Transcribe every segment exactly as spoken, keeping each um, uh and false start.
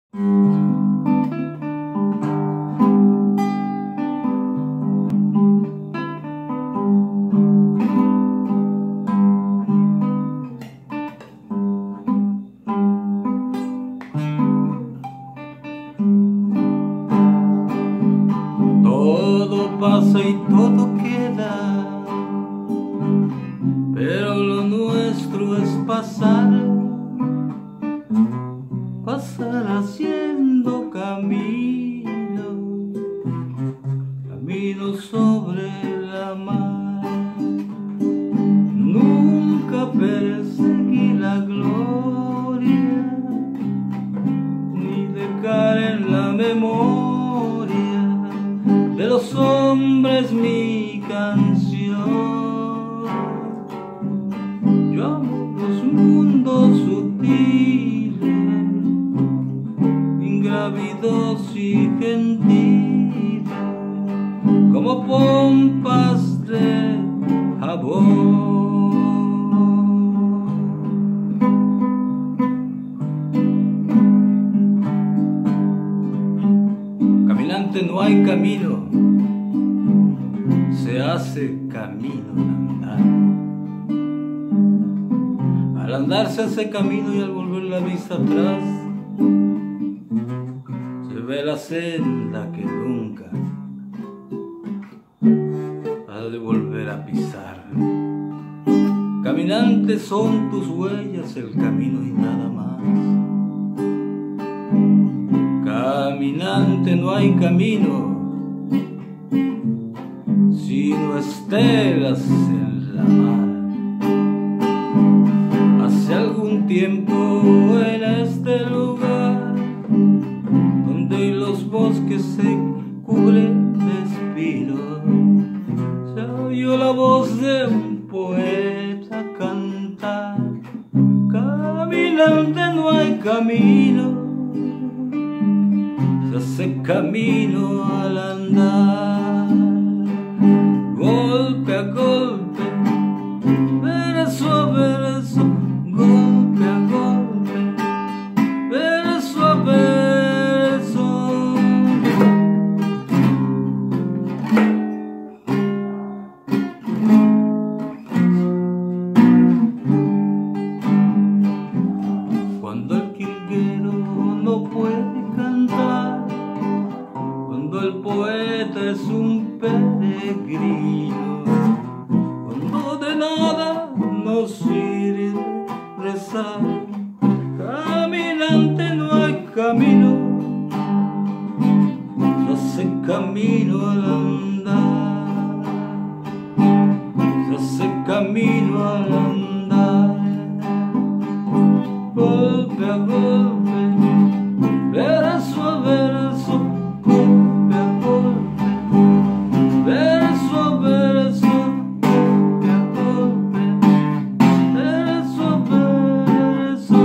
Todo pasa y todo queda, pero lo nuestro es pasar, pasar haciendo camino, camino sobre la mar. Nunca perseguir la gloria, ni dejar en la memoria de los hombres mi canción. Yo amo los mundos sutiles, ingrávidos y gentiles, como pompas de jabón. Caminante, no hay camino, se hace camino al andar. Al andar se hace camino y al volver la vista atrás se ve la senda que nunca ha de volver a pisar. Caminante, son tus huellas el camino y nada más. Caminante, no hay camino sino estelas en la mar. Hace algún tiempo en este lugar, donde los bosques se cubren de espinos, se oyó la voz de un poeta cantar. Caminante, no hay camino, se hace camino al andar. Golpe a golpe, verso a verso, golpe a golpe, verso a verso. Cuando el jilguero no puede cantar, cuando el poeta es un peregrino, cuando de nada nos sirve rezar. Caminante, no hay camino, se hace camino al andar, se hace camino al andar. Golpe a golpe, verso a verso, golpe a golpe, verso a verso, golpe a golpe, verso a verso.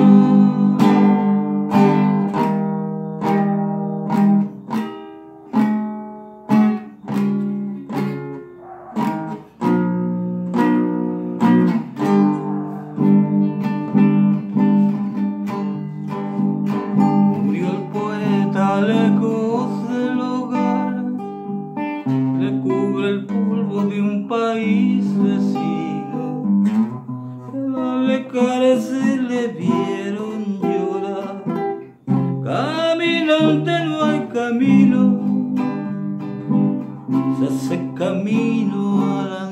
Murió el poeta lejos del hogar, le cubre el polvo de un país vecino, pero al alejarse le vieron llorar. Caminante, no hay camino, se hace camino a la